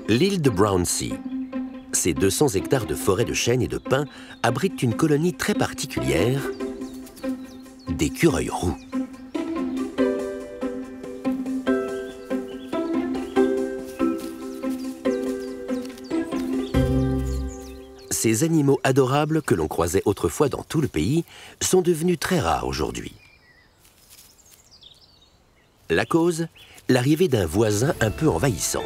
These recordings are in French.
L'île de Brownsea. Ces 200 hectares de forêt de chênes et de pins abritent une colonie très particulière d'écureuils roux. Ces animaux adorables que l'on croisait autrefois dans tout le pays sont devenus très rares aujourd'hui. La cause, l'arrivée d'un voisin un peu envahissant.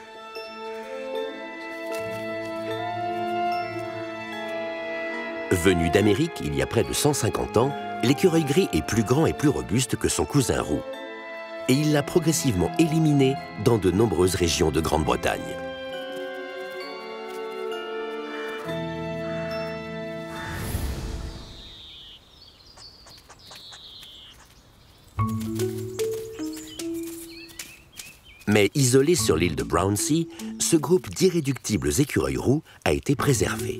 Venu d'Amérique il y a près de 150 ans, l'écureuil gris est plus grand et plus robuste que son cousin roux. Et il l'a progressivement éliminé dans de nombreuses régions de Grande-Bretagne. Mais isolé sur l'île de Brownsea, ce groupe d'irréductibles écureuils roux a été préservé.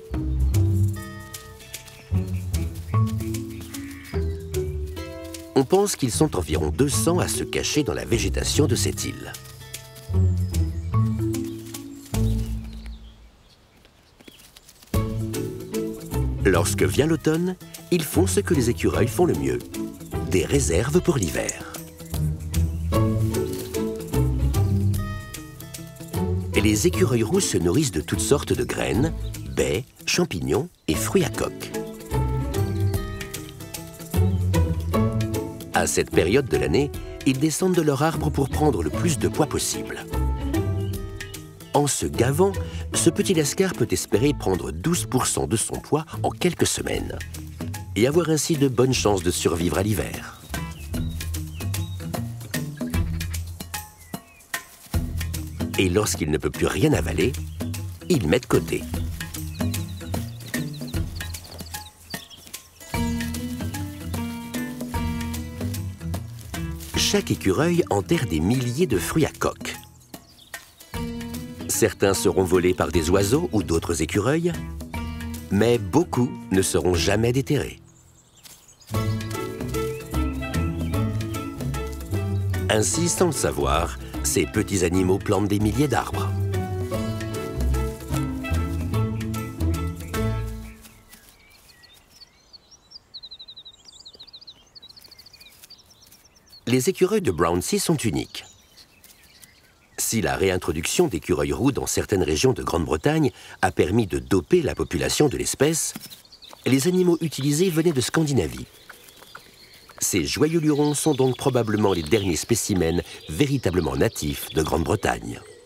On pense qu'ils sont environ 200 à se cacher dans la végétation de cette île. Lorsque vient l'automne, ils font ce que les écureuils font le mieux, des réserves pour l'hiver. Et les écureuils roux se nourrissent de toutes sortes de graines, baies, champignons et fruits à coque. À cette période de l'année, ils descendent de leur arbre pour prendre le plus de poids possible. En se gavant, ce petit lascar peut espérer prendre 12% de son poids en quelques semaines et avoir ainsi de bonnes chances de survivre à l'hiver. Et lorsqu'il ne peut plus rien avaler, il met de côté. Chaque écureuil enterre des milliers de fruits à coque. Certains seront volés par des oiseaux ou d'autres écureuils, mais beaucoup ne seront jamais déterrés. Ainsi, sans le savoir, ces petits animaux plantent des milliers d'arbres. Les écureuils de Brownsea sont uniques. Si la réintroduction d'écureuils roux dans certaines régions de Grande-Bretagne a permis de doper la population de l'espèce, les animaux utilisés venaient de Scandinavie. Ces joyeux lurons sont donc probablement les derniers spécimens véritablement natifs de Grande-Bretagne.